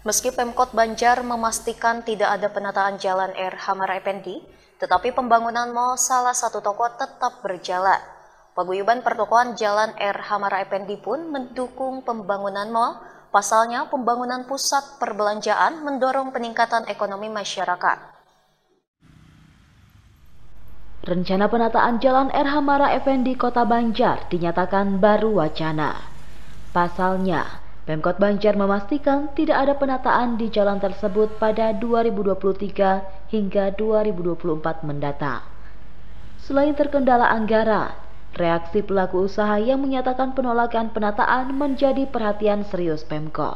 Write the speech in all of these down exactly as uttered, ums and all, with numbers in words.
Meski Pemkot Banjar memastikan tidak ada penataan jalan R. Hamara Effendi, tetapi pembangunan mal salah satu toko tetap berjalan. Paguyuban pertokoan Jalan R. Hamara Effendi pun mendukung pembangunan mal. Pasalnya, pembangunan pusat perbelanjaan mendorong peningkatan ekonomi masyarakat. Rencana penataan Jalan R. Hamara Effendi Kota Banjar dinyatakan baru wacana. Pasalnya, Pemkot Banjar memastikan tidak ada penataan di jalan tersebut pada dua ribu dua puluh tiga hingga dua ribu dua puluh empat mendatang. Selain terkendala anggaran, reaksi pelaku usaha yang menyatakan penolakan penataan menjadi perhatian serius Pemkot.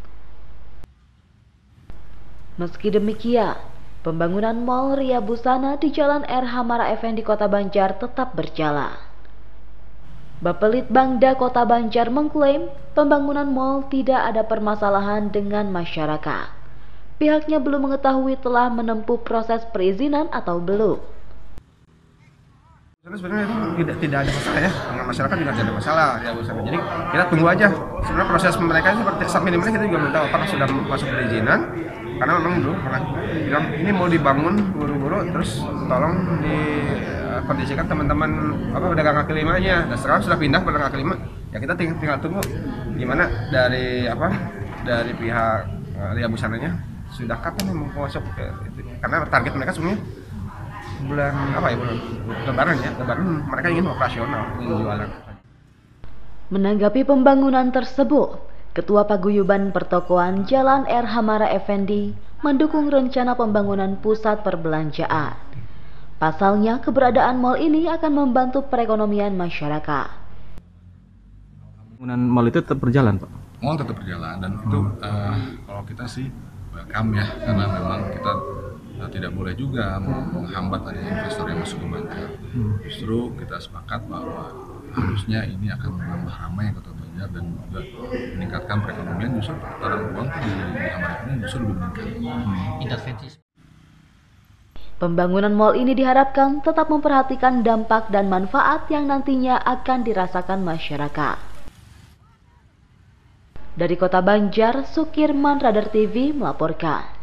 Meski demikian, pembangunan Mall Ria Busana di Jalan R. Hamara Effendi Kota Banjar tetap berjalan. Bapelitbangda Kota Banjar mengklaim pembangunan mal tidak ada permasalahan dengan masyarakat. Pihaknya belum mengetahui telah menempuh proses perizinan atau belum. Sebenarnya tidak tidak ada masalah ya, dengan masyarakat juga tidak ada masalah ya. Jadi kita tunggu aja. Sebenarnya proses mereka seperti sampai ini kita juga belum tahu apakah sudah masuk perizinan, karena memang dulu pernah bilang ini mau dibangun buru-buru, terus tolong dikondisikan teman-teman apa pedagang kaki limanya. Dan sekarang sudah pindah pedagang kaki lima, ya kita tinggal, tinggal tunggu gimana dari apa dari pihak uh, Ria Busananya sudah kapan yang mau masuk ke itu. Karena target mereka sebenarnya bulan apa ya bulan lebaran ya lebaran mereka ingin operasional, ingin jualan. Menanggapi pembangunan tersebut, Ketua Paguyuban Pertokoan Jalan R. Hamara Effendi mendukung rencana pembangunan pusat perbelanjaan. Pasalnya, keberadaan mal ini akan membantu perekonomian masyarakat. Pembangunan mal itu tetap berjalan, Pak? Mal tetap berjalan, dan itu uh, kalau kita sih welcome ya, karena memang kita uh, tidak boleh juga menghambat adanya investor yang masuk ke Banjar. Hmm. Justru kita sepakat bahwa harusnya ini akan menambah ramai Kota Banjar dan juga meningkatkan perekonomian. Justru perputaran uang di Hamara ini justru lebih meningkat. Hmm. Intervensi. Pembangunan mal ini diharapkan tetap memperhatikan dampak dan manfaat yang nantinya akan dirasakan masyarakat. Dari Kota Banjar, Sukirman Radar T V melaporkan.